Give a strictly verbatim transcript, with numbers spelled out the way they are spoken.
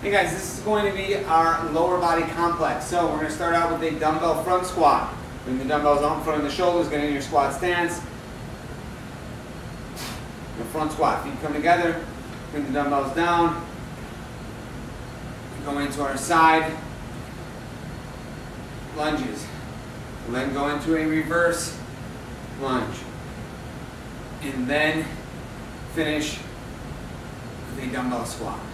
Hey guys, this is going to be our lower body complex. So we're going to start out with a dumbbell front squat. Bring the dumbbells out in front of the shoulders, get in your squat stance. The front squat, feet come together, bring the dumbbells down. Go into our side lunges. We'll then go into a reverse lunge. And then finish with a dumbbell squat.